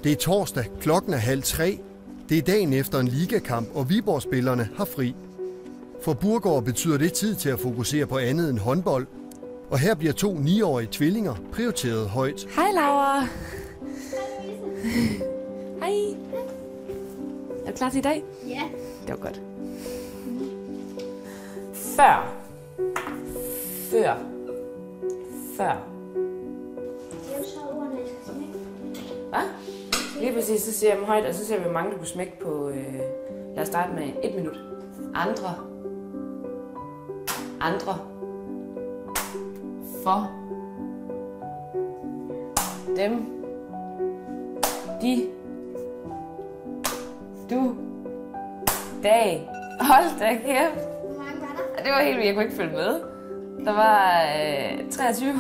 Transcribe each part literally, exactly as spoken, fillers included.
Det er torsdag, klokken er halv tre. Det er dagen efter en ligakamp, og Viborg-spillerne har fri. For Burgård betyder det tid til at fokusere på andet end håndbold. Og her bliver to niårige tvillinger prioriteret højt. Hej Laura. Hej. Er du klar til i dag? Ja. Det var godt. Før. Før. Før. Hvad? Lige præcis, så siger jeg dem højt, og så ser vi, hvor mange du kunne smække på. Øh, lad os starte med et minut. Andre. Andre. For. Dem. De. Du. Dag. Hold da kæft. Hvor mange var der? Det var helt vildt, jeg kunne ikke følge med. Der var øh, treogtyve.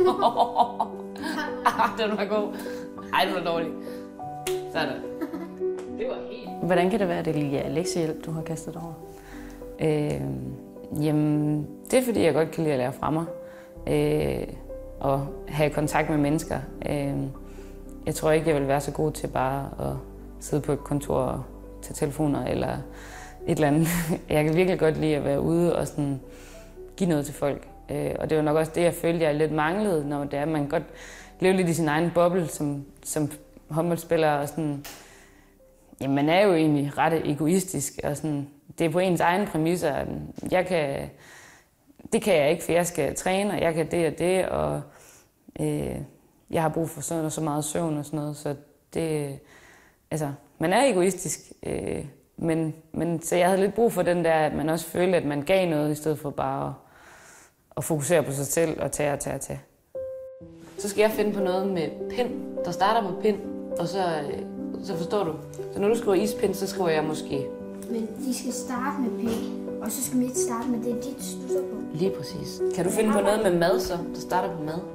Den var god. Ej, det var dårligt. Sådan. Det var helt... Hvordan kan det være, at det lige er lektiehjælp, du har kastet over? Øh, jamen, det er fordi, jeg godt kan lide at lære fra mig. Øh, og have kontakt med mennesker. Øh, jeg tror ikke, jeg vil være så god til bare at sidde på et kontor og tage telefoner eller et eller andet. Jeg kan virkelig godt lide at være ude og sådan give noget til folk. Øh, og det var nok også det, jeg følte, jeg lidt manglede, når det er, man godt leve lidt i sin egen boble som, som håndboldspiller. Og sådan, jamen, man er jo egentlig ret egoistisk. Og sådan, det er på ens egen præmisser. Jeg kan, det kan jeg ikke, for jeg skal træne, og jeg kan det og det. Og øh, jeg har brug for sådan og så meget søvn og sådan noget. Så det, altså, man er egoistisk. Øh, men, men så jeg havde lidt brug for den der, at man også følte, at man gav noget, i stedet for bare at, at fokusere på sig selv og tage og tage og tage. Så skal jeg finde på noget med pind, der starter på pind, og så, så forstår du. Så når du skriver ispind, så skriver jeg måske. Men de skal starte med pik, og så skal vi ikke starte med det, dit du så på. Lige præcis. Kan du finde på noget med mad så, der starter på mad?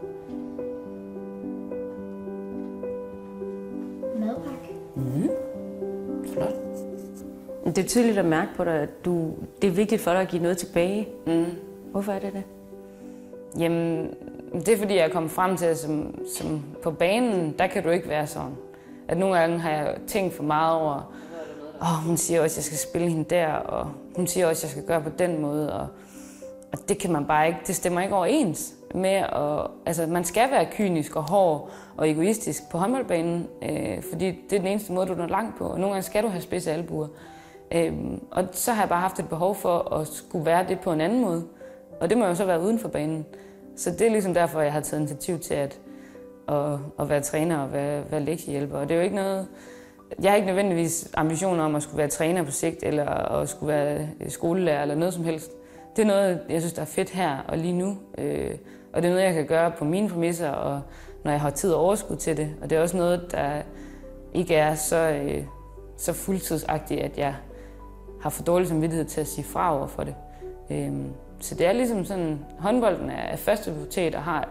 Madpakke. Mhm. Flot. Det er tydeligt at mærke på dig, at du, det er vigtigt for dig at give noget tilbage. Mm. Hvorfor er det det? Jamen, det er fordi, jeg er kommet frem til, at som, som på banen, der kan du ikke være sådan. At nogle gange har jeg tænkt for meget over, åh, oh, hun siger også, at jeg skal spille hende der, og hun siger også, at jeg skal gøre på den måde, og, og det kan man bare ikke, det stemmer ikke overens med, og, altså man skal være kynisk og hård og egoistisk på håndboldbanen, øh, fordi det er den eneste måde, du når langt på, og nogle gange skal du have spidse albuer. Øh, og så har jeg bare haft et behov for at skulle være det på en anden måde, og det må jo så være uden for banen. Så det er ligesom derfor, jeg har taget initiativ til at, at, at være træner og være, være lektiehjælper. Og det er jo ikke noget... Jeg har ikke nødvendigvis ambitioner om at skulle være træner på sigt, eller at skulle være skolelærer, eller noget som helst. Det er noget, jeg synes, der er fedt her og lige nu. Og det er noget, jeg kan gøre på mine præmisser, og når jeg har tid og overskud til det. Og det er også noget, der ikke er så, så fuldtidsagtigt, at jeg har for dårlig samvittighed til at sige fra over for det. Så det er ligesom sådan, håndbolden er første prioritet og har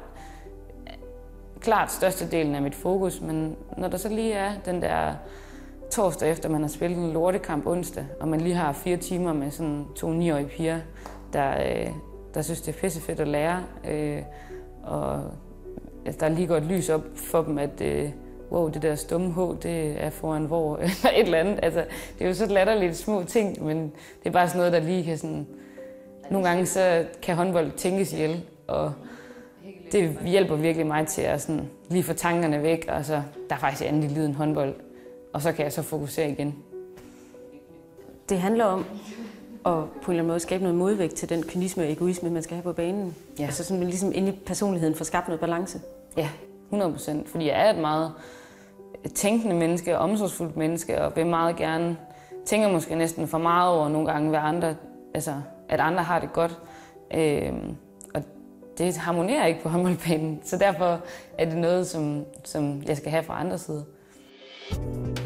klart størstedelen af mit fokus, men når der så lige er den der torsdag efter, man har spillet en lortekamp onsdag, og man lige har fire timer med sådan to niårige piger, der, der synes, det er pissefedt at lære, og der lige går et lys op for dem, at wow, det der stumme H, det er foran hvor, eller et eller andet. Altså, det er jo så latterligt små ting, men det er bare sådan noget, der lige kan sådan... Nogle gange så kan håndbold tænkes ihjel, og det hjælper virkelig mig til at sådan lige få tankerne væk, og så der er faktisk andet i livet end håndbold, og så kan jeg så fokusere igen. Det handler om at på en eller anden måde skabe noget modvægt til den kynisme og egoisme, man skal have på banen. Ja. Altså sådan ligesom inde i personligheden får skabt noget balance. Ja, hundrede procent, fordi jeg er et meget tænkende menneske, omsorgsfuldt menneske, og vil meget gerne, tænker måske næsten for meget over nogle gange, hvad andre, altså at andre har det godt. Øhm, og det harmonerer ikke på håndboldbanen, så derfor er det noget, som, som jeg skal have fra andre side.